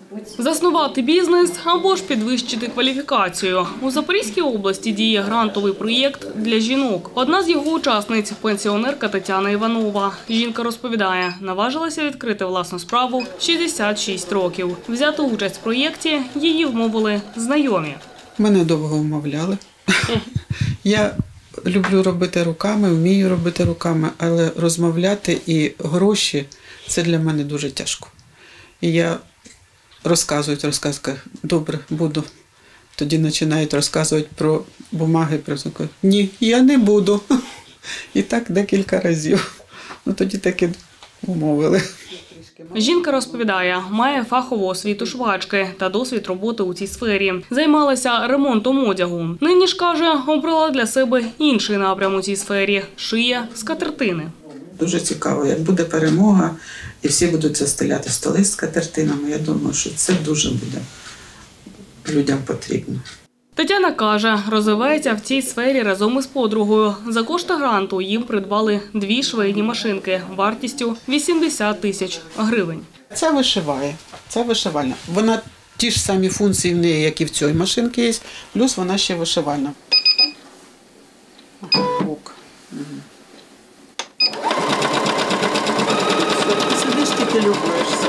Заснувати бізнес або ж підвищити кваліфікацію. У Запорізькій області діє грантовий проєкт для жінок. Одна з його учасниць – пенсіонерка Тетяна Іванова. Жінка розповідає, наважилася відкрити власну справу 66 років. Взяти участь в проєкті її вмовили знайомі. Мене довго вмовляли. Я люблю робити руками, вмію робити руками, але розмовляти і гроші – це для мене дуже тяжко. І я розказують, добре, буду. Тоді починають розказувати про бумаги, ні, я не буду. І так декілька разів. Тоді таки умовили. Жінка розповідає, має фахову освіту швачки та досвід роботи у цій сфері. Займалася ремонтом одягу. Нині ж, каже, обрала для себе інший напрям у цій сфері – шиє скатертини. Дуже цікаво, як буде перемога, і всі будуть застеляти столи з скатертинами. Я думаю, що це дуже буде людям потрібно. Тетяна каже, розвивається в цій сфері разом із подругою. За кошти гранту їм придбали 2 швейні машинки вартістю 80 тисяч гривень. Це вишиває, це вишивальна. Вона ті ж самі функції в неї, як і в цій машинці є, плюс вона ще вишивальна. Сидиш, тільки любуєшся.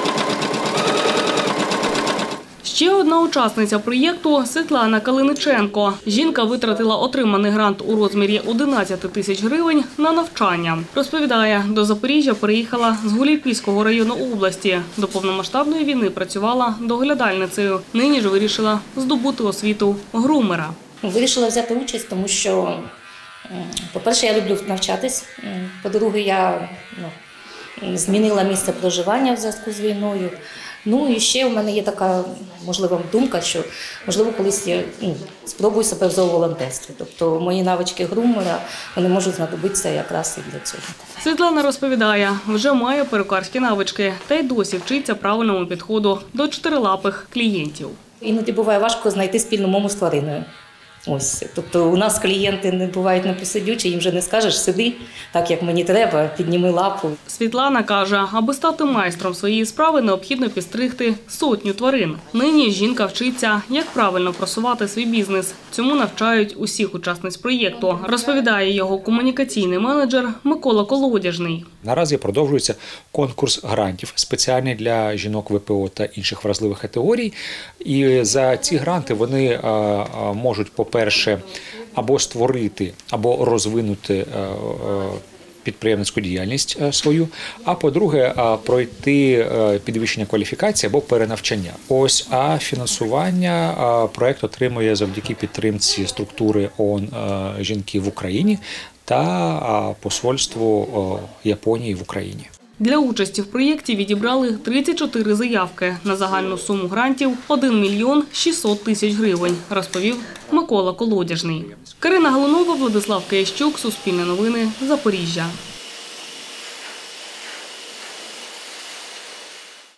Ще одна учасниця проєкту – Світлана Калиниченко. Жінка витратила отриманий грант у розмірі 11 тисяч гривень на навчання. Розповідає, до Запоріжжя переїхала з Гуляйпільського району області. До повномасштабної війни працювала доглядальницею. Нині ж вирішила здобути освіту грумера. Вирішила взяти участь, тому що, по-перше, я люблю навчатись. По-друге, я змінила місце проживання в зв'язку з війною. Ну і ще в мене є така, можливо, думка, що, можливо, колись я спробую себе в зооволонтерстві. Тобто мої навички грумера, вони можуть знадобитися якраз і для цього. Світлана розповідає, вже має перукарські навички та й досі вчиться правильному підходу до чотирилапих клієнтів. Іноді буває важко знайти спільну мову з твариною. Ось, тобто у нас клієнти не бувають непосидючі, їм вже не скажеш, сиди, так як мені треба, підніми лапу. Світлана каже, аби стати майстром своєї справи, необхідно підстригти 100 тварин. Нині жінка вчиться, як правильно просувати свій бізнес. Цьому навчають усіх учасниць проєкту, розповідає його комунікаційний менеджер Микола Колодяжний. Наразі продовжується конкурс грантів, спеціальний для жінок ВПО та інших вразливих категорій. І за ці гранти вони можуть, по-перше, або створити, або розвинути підприємницьку діяльність свою, а по-друге, пройти підвищення кваліфікації або перенавчання. А фінансування проєкт отримує завдяки підтримці структури ООН «Жінки в Україні» та посольству Японії в Україні. Для участі в проєкті відібрали 34 заявки на загальну суму грантів – 1 мільйон 600 тисяч гривень, розповів Микола Колодяжний. Карина Галунова, Владислав Киящук, Суспільне новини, Запоріжжя.